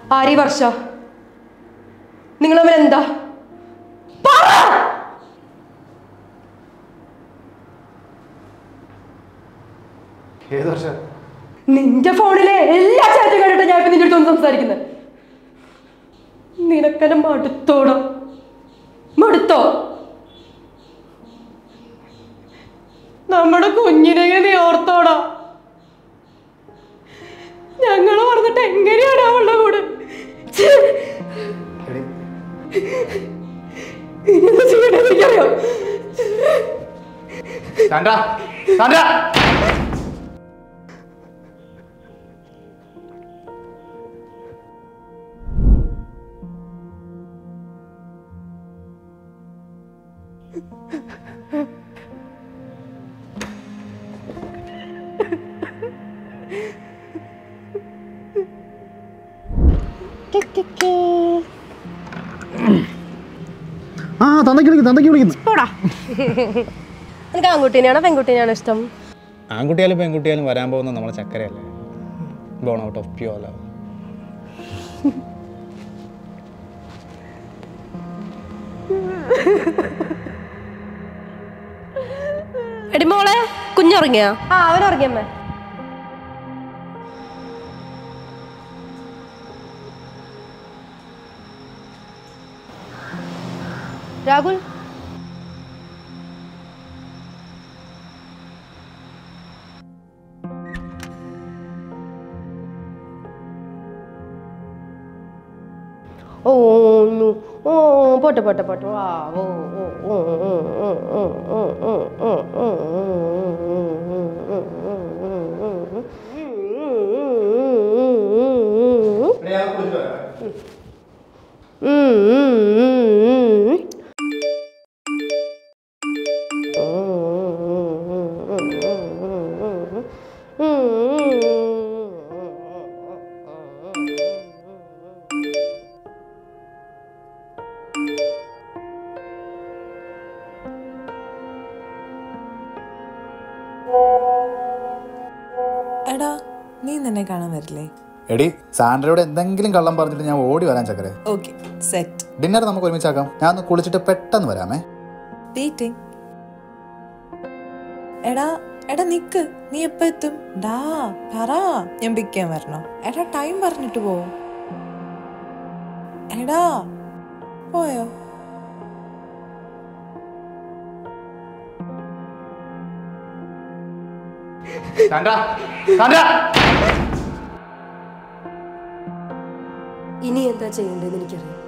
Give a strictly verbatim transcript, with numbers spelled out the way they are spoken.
ആരി വർഷ നിങ്ങൾ തമ്മിൽ എന്താ? നിന്റെ ഫോണിലെ എല്ലാ ചാറ്റും കണ്ടിട്ട് ഞാൻ ഇപ്പൊ നിന്റെ അടുത്തൊന്ന് സംസാരിക്കുന്നത്. നിനക്കെന്നെ മടുത്തോടോ? മടുത്തോ? നമ്മുടെ കുഞ്ഞിനെ നീ ഓർത്തോടാ. ഞങ്ങള് പറഞ്ഞിട്ട് എങ്ങനെയാണ് അവളുടെ കൂടെ ഇനിയെന്താ ചെയ്യണേ എനിക്കറിയാം. ആ തന്തയ്ക്ക് വിളിക്കുന്നു തന്തയ്ക്ക് വിളിക്കുന്നു. എനിക്ക് ആൺകുട്ടീനെയാണോ പെൺകുട്ടീനെയാണോ ഇഷ്ടം? ആൺകുട്ടിയാലും പെൺകുട്ടിയാലും വരാൻ പോകുന്ന നമ്മളെ ചക്കരയല്ലേ. Born out of pure love. എടി മോളെ കുഞ്ഞുറങ്ങിയാ? ആ അവൻ ഉറങ്ങിയമ്മേ. രാഹുൽ ഓ ഓ പോട്ടെ പോട്ടെ പോട്ടെ വാ ഓ ഓ എടാ നീ നിന്നെ കാണാൻ വരില്ലേ? എടി സാൻഡ്രയോട് എന്തെങ്കിലും കള്ളം പറഞ്ഞിട്ട് ഞാൻ ഓടി വരാൻ ചക്കരെ. Okay set. ഡിന്നർ നമുക്ക് ഒരുമിച്ചാക്കാം. ഞാൻ ഒന്ന് കുളിച്ചിട്ട് പെട്ടെന്ന് വരാമേ. വെയിറ്റിംഗ്. എടാ എടാ നിക്ക്, നീ എപ്പ എത്തും? ഡാ പറ, ഞാൻ പിക്ക് ചെയ്യാൻ വരണോ? എടാ ടൈം പറഞ്ഞിട്ട് പോ. എടാ പോയോ? ഇനി എന്താ ചെയ്യേണ്ടതെന്ന് എനിക്കറിയാം.